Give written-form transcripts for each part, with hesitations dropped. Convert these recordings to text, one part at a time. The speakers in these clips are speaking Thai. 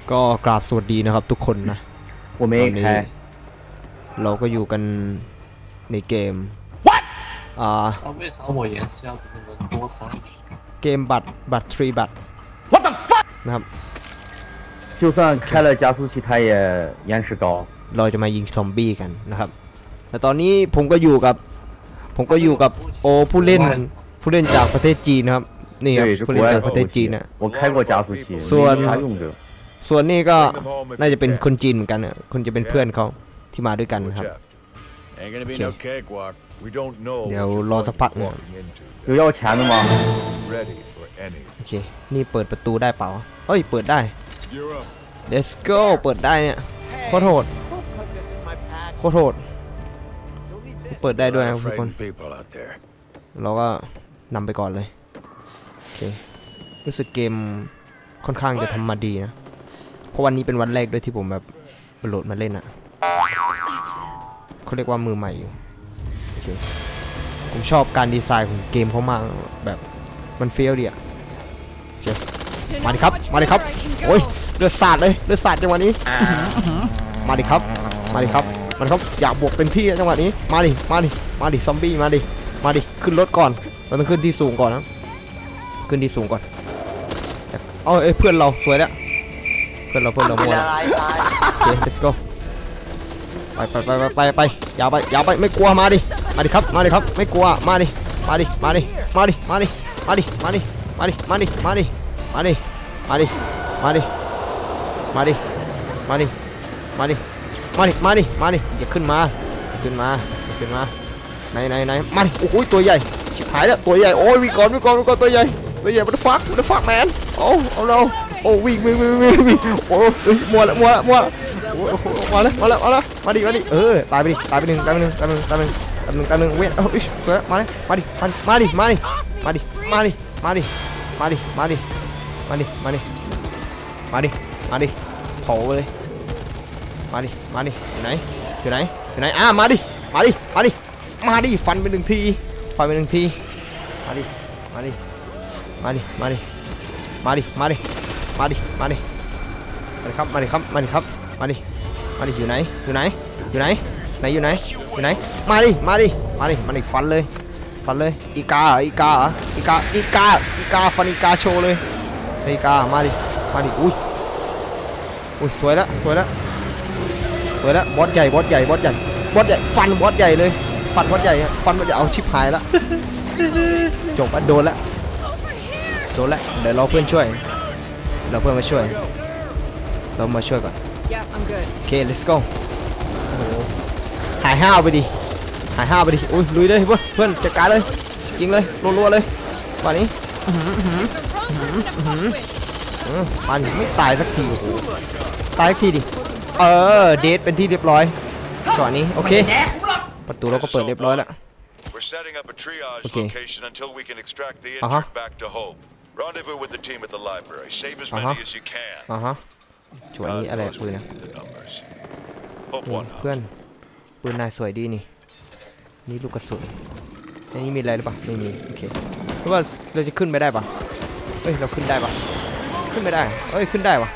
ก็กราบสวัสดีนะครับทุกคนนะตอนนี้เราก็อยู่กันในเกมเกมบัตร3 บัตร What the fuck นะครับ就算开了加速器它也延迟高เราจะมายิงซอมบี้กันนะครับแต่ตอนนี้ผมก็อยู่กับผู้เล่นจากประเทศจีนนะครับนี่ครับผู้เล่นจากประเทศจีนนะส่วนนี่ก็น่าจะเป็นคนจีนเหมือนกันนะคนจะเป็นเพื่อนเขาที่มาด้วยกันครับเดี๋ยวรอสักพักหนึ่ง有要钱的吗โอเคนี่เปิดประตูได้เปล่าเอ้ยเปิดได้ Let's go เปิดได้เนี่ยโคตรโหดเปิดได้ด้วยนะทุกคนเราก็นำไปก่อนเลยโอเครู้สึกเกมค่อนข้างจะทำมาดีนะเพราะวันนี้เป็นวันแรกด้วยที่ผมแบบโหลดมาเล่นอ่ะเขาเรียกว่ามือใหม่อยู่โอเคผมชอบการดีไซน์ของเกมเขามากแบบมันเฟี้ยวดีอ่ะโอเคมาดิครับโอ้ยเลือดสาดจังหวะนี้มาดิครับอยากบวกเต็มที่จังหวะนี้มาดิซอมบี้มาดิขึ้นรถก่อนเราต้องขึ้นที่สูงก่อนนะขึ้นที่สูงก่อนเอ้ยเพื่อนเราสวยแล้วเพื่อนเรามัวแล้วโอเค let's go ไปอย่าไปไม่กลัวมาดิครับไม่กลัวมาดิอย่าขึ้นมาไหนมาดิโอ้โหตัวใหญ่ชิบหายแล้วตัวใหญ่โอ้ยวิ่งก่อนตัวใหญ่มันฟักแมนโอ้เราโอ้วิ่งโอ้มัวแล้วมาดิตายไปหนึ่งเวทเสือมาดิเผาเลยมาดิอยู่ไหนมาดิฟันไปหนึ่งทีมาดิอยู่ไหนมาดิฟันเลยอีกาฟันอีกาโชว์เลยอีกามาดิอุ้ยสวยแล้วบอสใหญ่ฟันบอสใหญ่เลยฟันบอสใหญ่เอาชิบหายแล้วจบโดนแล้วเดี๋ยวรอเพื่อนช่วยเรามาช่วยก่อนโอเค let's go โอ้โหหายห้าวไปดิอุ้ยลุยเลยเพื่อนจัดการเลยยิงเลยรัวๆเลยป่านนี้มันไม่ตายสักทีโอ้โหตายสักทีดิเดทเป็นที่เรียบร้อยก่อนนี้โอเคประตูเราก็เปิดเรียบร้อยแล้วโอเค Rendezvous with the team at the library. Save as many as you can. ช่วยนี้อะไรปืนนะเพื่อนปืนนายสวยดีนี่ลูกกระสุนนี่มีอะไรหรือเปล่าไม่มีโอเคเพราะว่าเราจะขึ้นไม่ได้ปะเฮ้ยเราขึ้นได้ปะขึ้นไม่ได้เฮ้ยขึ้นได้ปะ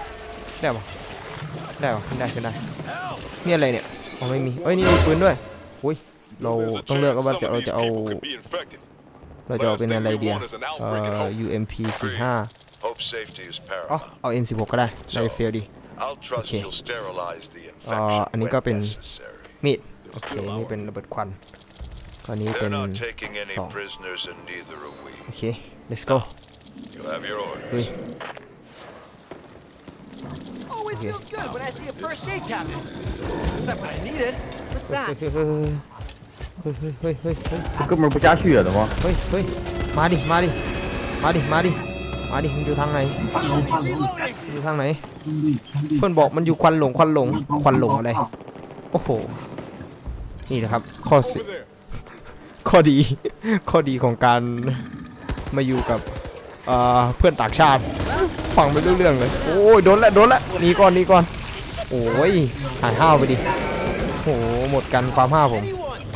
ขึ้นได้นี่อะไรเนี่ยไม่มีเฮ้ยนี่มีปืนด้วยอุ้ยเราต้องเลือกว่าเราจะเอาเป็นอะไรดีUMP 45เอา M16 ก็ได้เฟลดีโอเคอันนี้ก็เป็นมีดโอเคนี่เป็นระเบิดควันอันนี้เป็น2โอเค let's go เฮ้ย哥们儿不加血的吗？ เฮ้ยมาดิมันอยู่ทางไหนเพื่อนบอกมันอยู่ควันหลงอะไรโอ้โหนี่นะครับข้อดีของการมาอยู่กับเพื่อนต่างชาติฟังไม่รู้เรื่องเลยโอ้ยโดนแล้วหนีก่อนโอ้ยหายห้าวไปดิโอ้โหหมดกันความห้าวผม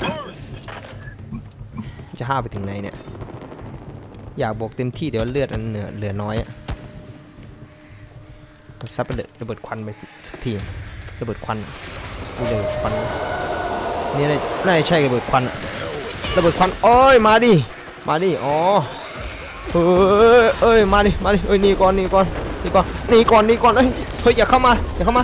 จะห้าไปถึงไหนเนี่ยอยากบวกเต็มที่แต่ว่าเลือดมันเหลือน้อยอะซับระเบิดควันไปสักทีระเบิดควันนี่เลยควันนี่น่าจะใช่ระเบิดควันระเบิดควันโอ้ยมาดิอ๋อเอ้ยมาดิเอ้ยนี่ก่อนเฮ้ยอย่าเข้ามา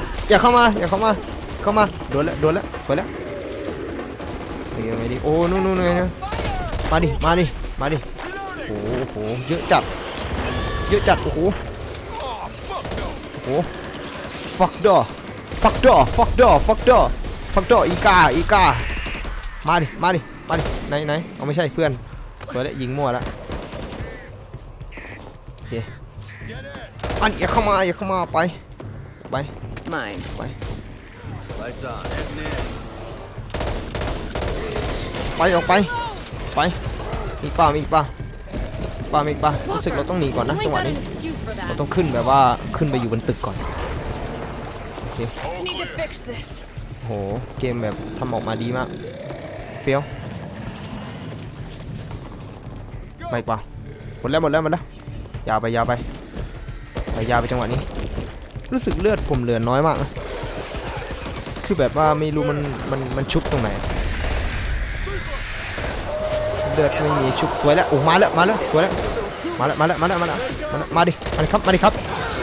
โดนแล้วสวยแล้วไม่ดิโอ้นู่นมาดิโอ้โหเยอะจัดโอ้โหfuck door อีกามาดิไหนเอาไม่ใช่เพื่อนสวยแล้วยิงมั่วแล้วโอเคอันอย่าเข้ามาไปออกไปมีป่ารู้สึกเราต้องหนีก่อนนะจังหวะนี้เราต้องขึ้นแบบว่าขึ้นไปอยู่บนตึกก่อนโอเคโหเกมแบบทำออกมาดีมากเฟี้ยวไม่ป่ะหมดแล้วยาวไปจังหวะนี้รู้สึกเลือดผมเหลือน้อยมากนะคือแบบว่าไม่รู้มันชุบตรงไหนเลือดไม่มีชุบสวยแล้วโอ้มาแล้วสวยแล้วมาดิครับ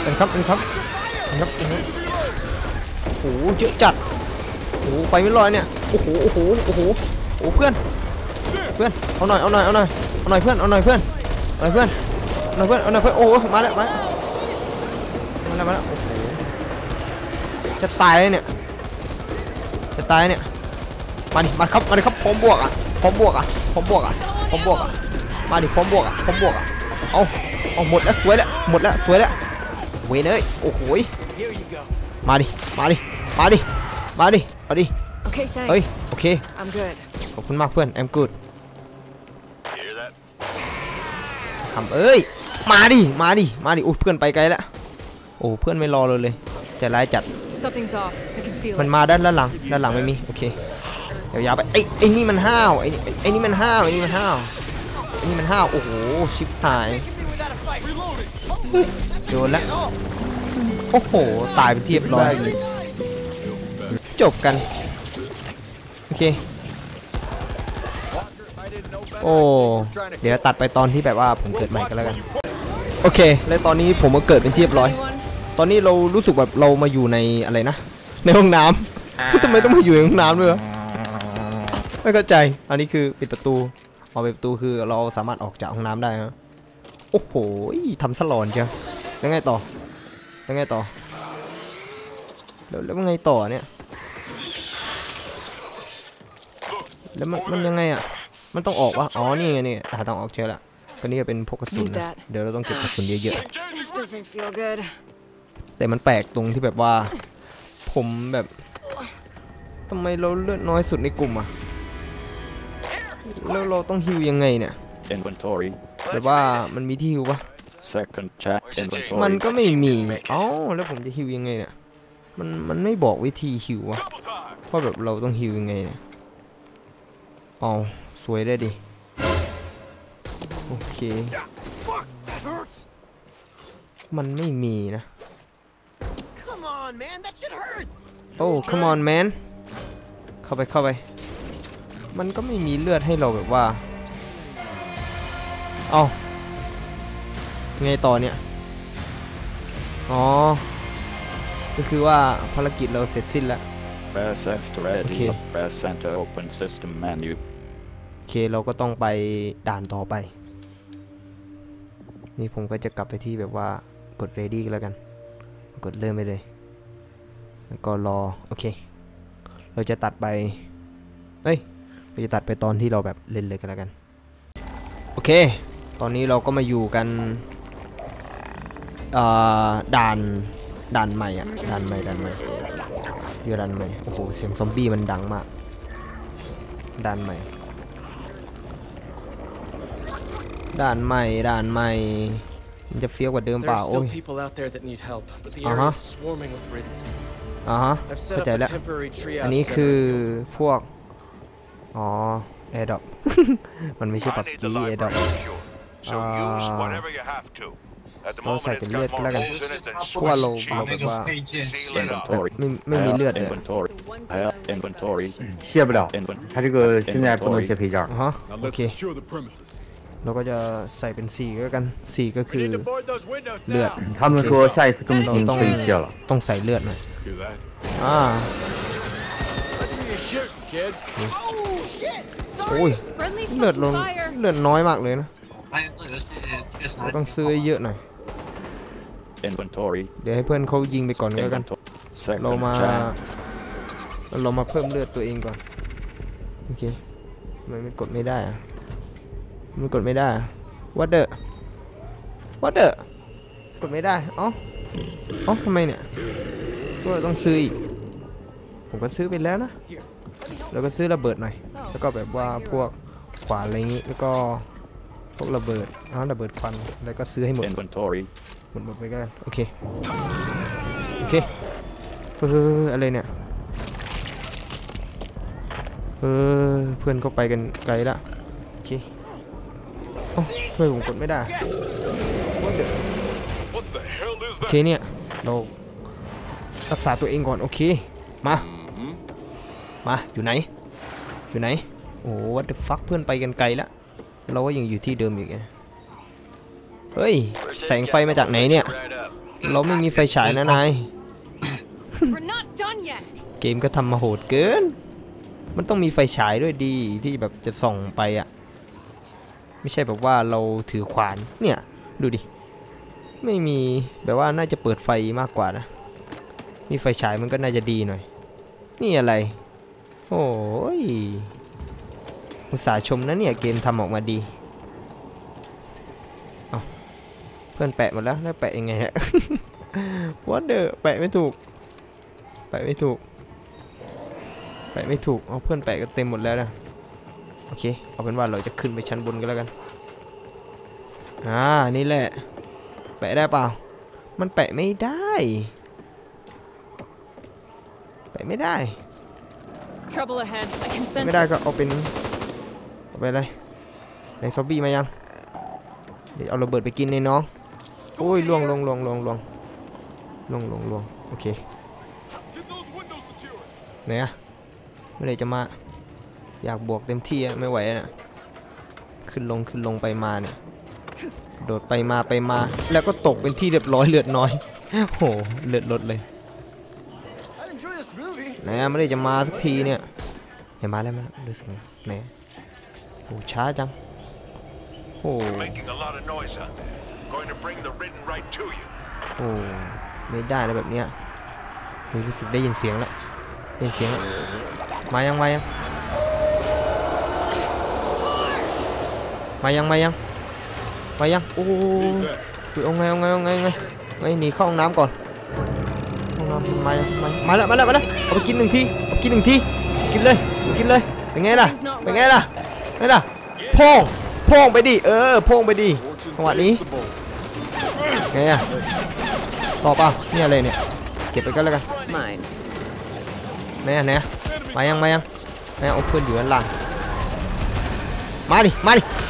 โอ้เยอะจัดโอ้ไปไม่รอดเนี่ยโอ้โหเพื่อนเอาหน่อยเพื่อนโอ้มาแล้วโอ้โหจะตายเนี่ยมาครับพร้อมบวกอ่ะมาดิพร้อมบวกอ่ะเอาหมดแล้วสวยแล้วเว้ยเอ้ยโอ้โหมาดิเอาดิเฮ้ยโอเคขอบคุณมากเพื่อน I'm good ทำเอ้ยมาดิโอ้เพื่อนไปไกลแล้วโอ้เพื่อนไม่รอเลยใจร้ายจัดมันมาด้านหลังไม่มีโอเคเดี๋ยวยาวไปไอ้นี่มันห้าวไอ้นี่มันห้าวโอ้โหชิบหายโดนแล้วโอ้โหตายไปเรียบร้อยจบกันโอเคโอ้เดี๋ยวตัดไปตอนที่แบบว่าผมเกิดใหม่กันแล้วกันโอเคแล้วตอนนี้ผมก็เกิดเป็นที่เรียบร้อยตอนนี้เรารู้สึกแบบเรามาอยู่ในอะไรนะในห้องน้ำทำไมต้องมาอยู่ในห้องน้ำด้วยไม่เข้าใจอันนี้คือปิดประตูปิดประตูคือเราสามารถออกจากห้องน้ำได้นะโอ้โหทำสลอนเชียวแล้วไงต่อแล้วไงต่อเนี่ยแล้วมันยังไงอ่ะมันต้องออกวะอ๋อนี่ไงนี่ต้องออกเชียวละก็นี่เป็นพวกกระสุนนะเดี๋ยวเราต้องเก็บกระสุนเยอะๆแต่มันแปลกตรงที่แบบว่าผมแบบทำไมเราเลือดน้อยสุดในกลุ่มอ่ะแล้วเราต้องฮิวยังไงเนี่ยแบบว่ามันมีที่ฮิวปะมันก็ไม่มีแล้วผมจะฮิวยังไงเนี่ยมันไม่บอกวิธีฮิววะว่าแบบเราต้องฮิวยังไงเนี่ยสวยได้ดิโอเคมันไม่มีนะโอ้ come on man เข้าไปมันก็ไม่มีเลือดให้เราแบบว่าไงต่อเนี่ยก็คือว่าภารกิจเราเสร็จสิ้นแล้วโอเคเราก็ต้องไปด่านต่อไปนี่ผมก็จะกลับไปที่แบบว่ากด ready กันแล้วกันกดเริ่มไปเลยแล้วก็รอโอเคเราจะตัดไปเราจะตัดไปตอนที่เราแบบเล่นเลยกันแล้วกันโอเคตอนนี้เราก็มาอยู่กันด่านใหม่อ่ะด่านใหม่โอ้โหเสียงซอมบี้มันดังมากด่านใหม่มันจะเฟี้ยวกว่าเดิมเปล่าโอ้ยเข้าใจแล้วอันนี้คือพวกAirDrop มันไม่ใช่ปักกี้ AirDrop At the เรา moment ใส่เป็น it's เลือด got ก็ more แล้วกัน holes in it than เพราะว่าเรา Swedish แบบ cheese. ว่า Seal it up. ไม่มีเลือดเลย Inventory. I have inventory. 卸不了，他这个现在不能卸配件。 ฮะ Now โอ let's เค secure the premises. เราก็จะใส่เป็น4ก็กัน4ก็ We คือ need to board those windows เลือด now. 他们说下一次更新ต้อง可以卸了。 ต้องใส่เลือดหน่อย Do that. อ่า You're shooting, kid. โอ้ยเลือดลงเลือดน้อยมากเลยนะเราต้องซื้อเยอะหน่อย Inventory. เดี๋ยวให้เพื่อนเขายิงไปก่อนก็แล้วกัน Inventory. เรา Second มา chance. เรามาเพิ่มเลือดตัวเองก่อนโอเคทำไมมันกดไม่ได้อะมันกดไม่ได้อะ what the กดไม่ได้เอ้าทำไมเนี่ยก็ต้องซื้ออีกผมก็ซื้อไปแล้วนะแล้วก็ซื้อระเบิดหน่อยแล้วก็แบบว่าพวกขวานอะไรอย่างงี้แล้วก็พวกระเบิดระเบิดควันแล้วก็ซื้อให้หมด Inventory. หมดไปกันโอเคอะไรเนี่ยเพื่อนก็ไปกันไกลละโอเคช่วยผมกดไม่ได้โอเคเนี่ยเรารักษาตัวเองก่อนโอเคมาอยู่ไหนโอ้ what the fuck เพื่อนไปกันไกลละเราก็ยังอยู่ที่เดิมอีกไงเฮ้ยแสงไฟมาจากไหนเนี่ยเราไม่มีไฟฉายนะนายเกมก็ทำมาโหดเกินมันต้องมีไฟฉายด้วยดีที่แบบจะส่องไปอ่ะไม่ใช่แบบว่าเราถือขวานเนี่ยดูดิไม่มีแบบว่าน่าจะเปิดไฟมากกว่านะมีไฟฉายมันก็น่าจะดีหน่อยนี่อะไรโอ้ยอุตส่าห์ชมนะเนี่ยเกมทำออกมาดีเพื่อนแปะหมดแล้วแปะยังไงฮะ What the แปะไม่ถูกเอาเพื่อนแปะก็เต็มหมดแล้วนะโอเคเอาเป็นว่าเราจะขึ้นไปชั้นบนกันแล้วกันนี่แหละแปะได้เปล่ามันแปะไม่ได้ไม่ได้ก็เอาไปเลยในซอมบี้มายังเดี๋ยวเอาระเบิดไปกินในน้องโอ้ยล่วงโอเคไหนอะไม่ได้จะมาอยากบวกเต็มที่ไม่ไหวนะขึ้นลงไปมาเนี่ยโดดไปมาแล้วก็ตกเป็นที่เรียบร้อยเลือดน้อยโหเลือดลดเลยไหนไม่ได้จะมาสักทีเนี่ยเห็นมาแล้วดูสิไหนโหช้าจังโอ้ไม่ได้เลยแบบเนี้ยรู้สึกได้ยินเสียงแล้วมายังโอ้ยเอาไงหนีเข้าห้องน้ำก่อนมาแล้วเอาไปกินหนึ่งทีกินเลยเป็นไงล่ะพ่งไปดิพ่งไปดิจังหวะนี้ไงอะต่อเปล่านี่อะไรเนี่ยเก็บไปก็แล้วกันไหนมายังเอาเพื่อนอยู่ด้านล่างมาดิ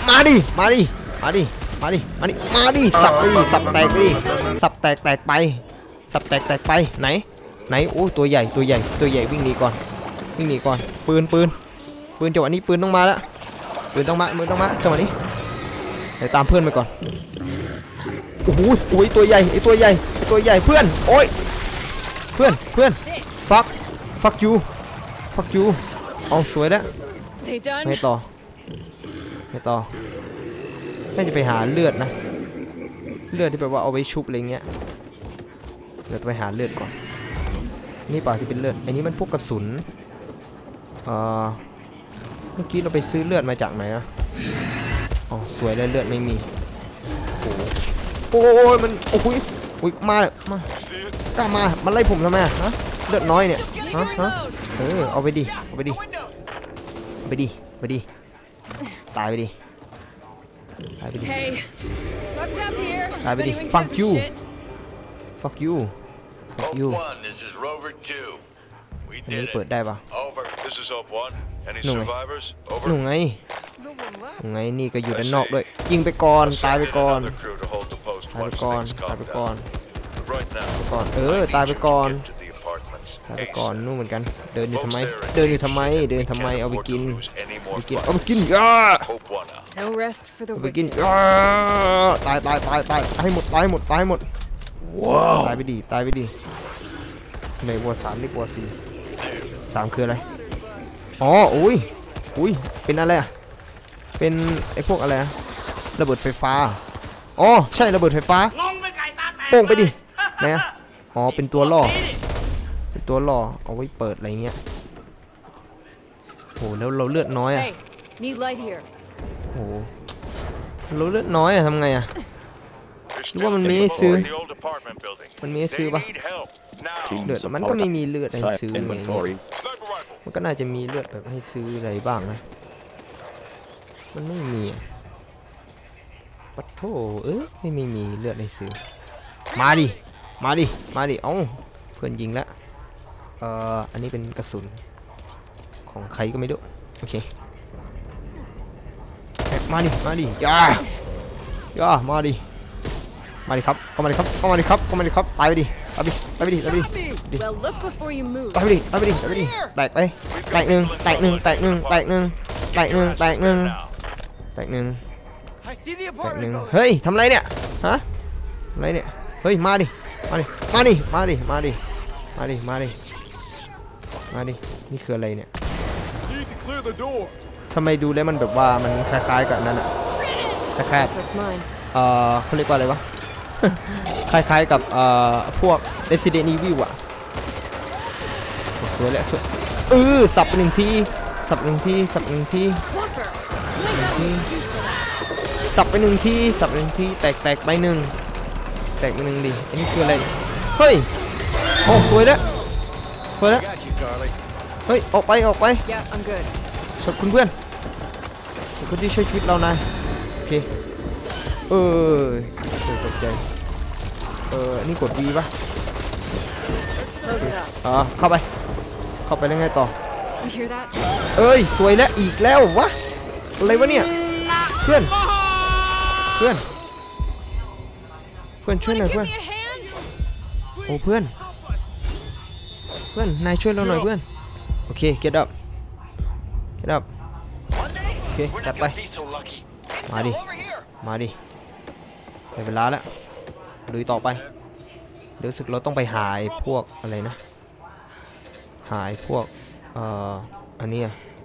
สับแตกไปไหนโอ้ตัวใหญ่วิ่งหนีก่อนปืนจังหวะนี้ปืนต้องมาแล้วปืนต้องมาจังหวะนี้เดี๋ยวตามเพื่อนไปก่อนโอ้โหตัวใหญ่เพื่อนโอ้ยเพื่อนfuck you เอาสวยแล้วไม่ต่อน่าจะไปหาเลือดนะเลือดที่แบบว่าเอาไว้ชุบอะไรเงี้ยเดี๋ยวไปหาเลือดก่อนนี่ป่ะที่เป็นเลือดอันนี้มันพวกกระสุนเมื่อกี้เราไปซื้อเลือดมาจากไหนอะสวยเลยเลือดไม่มีโอ้ยมันโอ้ยมากล้ามาไล่ผมทำไมฮะเลือดน้อยเนี่ยฮะเอาไปดิตายไปดิfuck youอันนี้เปิดได้ปะหนุ่งไงนี่ก็อยู่ด้านนอกด้วยยิงไปก่อนตายไปก่อนตายไป once ก่อน things ตาย calm ไปก่อน down. Right now, ก่อน I need ตายไป you to ก่อน get to the apartments ตายไปก่อน ASAP. นู่นเหมือนกัน เดินอยู่ทำ Folks ไม there เดินอยู่ in ทำไม danger. เดิน We ทำไม can't เอาไป afford กิน to lose any เอา more ไปกินเอาไป fighters. กิน Hope one out. No rest for the เอาไปกิน wicked. ตายให้หมดตายให้หมดตายให้หมด ตายไปดิในวัว3นี่วัว4 3คืออะไรอ๋ออุ้ยเป็นอะไรอ่ะเป็นไอ้พวกอะไรอะระเบิดไฟฟ้าอ๋อใช่ระเบิดไฟฟ้าโป้งไปดิไหนอะอ๋อเป็นตัวล่อเอาไว้เปิดอะไรเงี้ยโหแล้วเราเลือดน้อยอะ Hey, need light here. โหเราเลือดน้อยอะทำไงอะ There's Lu man still may people sư. in the old apartment building. มันมีให้ They ซื้อปะ need help now. เลือด Team มันก็ support. ไม่มีเลือดให้ซื้อ Side อะไรเงี้ย inventory. Sniper rifle. มันก็น่าจะมีเลือดแบบให้ซื้ออะไรบ้างนะมันไม่มีอะปัดโถไม่มีเลือดให้ซื้อมาดิเอ้าเพื่อนยิงแล้วอันนี้เป็นกระสุนของใครก็ไม่รู้โอเคมาดิย่ามาดิครับเข้ามาดิครับตายไปดิ Well, look before you move. ตายไปดิแตกหนึ่ง I see the apartment building. เฮ้ยทำไรเนี่ยฮะทำไรเนี่ยเฮ้ยมาดินี่คืออะไรเนี่ย Need to clear the door. ทำไมดูแล้วมันแบบว่ามันคล้ายๆกับนั่นอะคล้าย Yes, that's mine. เขาเรียกว่าอะไรวะ คล้ายๆกับพวก Resident Evil อ่ะสวยแล้วสับไปหนึ่งที Walker, you might have an excuse for that. สับไปหนึ่งทีแตกไปหนึ่งดิอันนี้คืออะไรเฮ้ยโอ้สวยแล้ว Got you, Carly. เฮ้ยออกไป Yeah, I'm good. ขอบคุณเพื่อนขอบคุณที่ช่วยชีวิตเรานายโอเคตกใจอันนี้กด V ป่ะ Close it up. เข้าไปแล้วไงต่อ You hear that? สวยแล้วอีกแล้ววะอะไรวะเนี่ยเพื่อนช่วยหน่อย Give เพื่อน me a hand. โอ้เพื่อนนายช่วยเราหน่อยเพื่อนโอเค get up โอเคจัดไปมาดิได้เวลาแล้วลุยต่อไปเดี๋ยวรู้สึกเราต้องไปหาไอ้พวกอะไรนะหาไอ้พวกอันนี้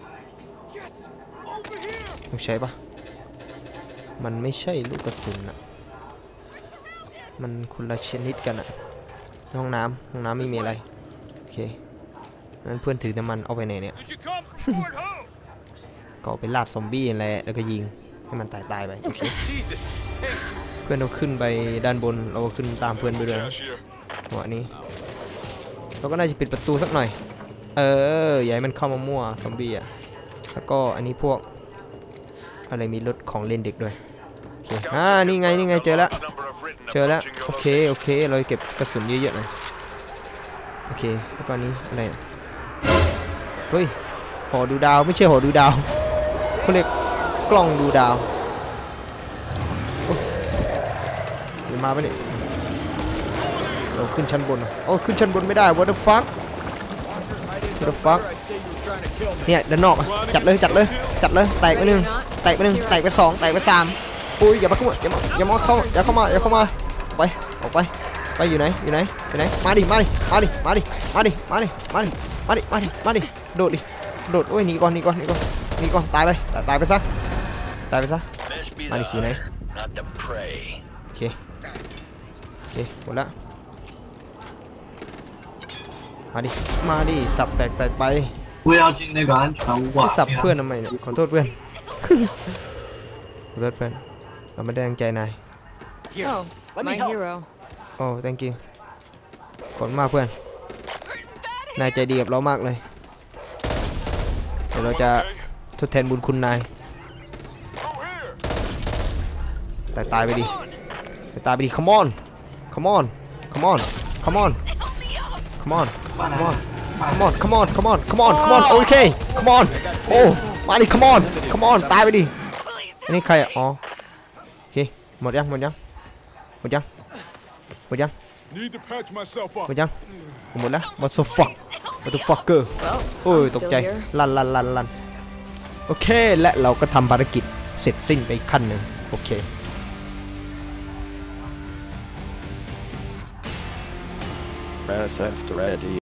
ต้องใช้ปะมันไม่ใช่ลูกกระสุนอะมันคนละชนิดกันอะห้องน้ำไม่มีอะไรโอเคนั้นเพื่อนถือน้ำมันเอาไปไหนเนี่ย Did you come support who? ก็เอาไปลาดซอมบี้อะไรแล้วก็ยิงให้มันตายไปโอเค Jesus. เพื่อนเราขึ้นไปด้านบนเราก็ขึ้นตามเพื่อนไปด้วยนะ Cashier. หัวนี้เราก็น่าจะปิดประตูสักหน่อยอย่าให้มันเข้ามามั่วซอมบี้อ่ะแล้วก็อันนี้พวกอะไรมีรถของเล่นเด็กด้วยโอเคนี่ไงเจอแล้ว A number of written เจอแล้ว approaching โอ your เคเราเก็บกระสุนเยอะๆหน่อยโอเคแล้วก็นี้อะไรเนี่ยเฮ้ยหอดูดาวไม่ใช่หอดูดาวเขาเรียกกล้องดูดาวเดี๋ยวมาปะเนี่ยเราขึ้นชั้นบนขึ้นชั้นบนไม่ได้ what the fuck I'd say you were trying to kill me. เนี่ยด้านนอกอะจัดเลยแตกไปหนึ่งแตกไปสองแตกไป3อุ้ยอย่ามาเข้ามาอย่าเข้ามาออกไปอยู่ไหนมาดิโดดโอ้ยหนีก่อนตายไปซะ Let's be Mày the kiểu này. hunter, not the prey. โอเคหมดละมาดิสับแตกไป不要进那个安全屋ไม่啊！ สับเพื่อนทำไมเนี่ยขอโทษเพื่อน เราไม่ได้ตั้งใจนาย Oh, my hero. โอ้ thank you ขอบคุณมากเพื่อนนายใจดีกับเรามากเลยเดี๋ยวเราจะทดแทนบุญคุณนายตายไปดิ come onโอเค come on โอ้มาดิ come on ตายไปดิอันนี้ใครอ่ะอ๋อโอเคหมดยังหมดยังหมดยัง Need to patch myself หม up. ดยังหมดแล้ว what the fucker โอ้ย I'm ตก still ใจ here. ลั่นโอเคและเราก็ทำภารกิจเสร็จสิ้นไปอีกขั้นหนึ่งโอเค Press F to ready.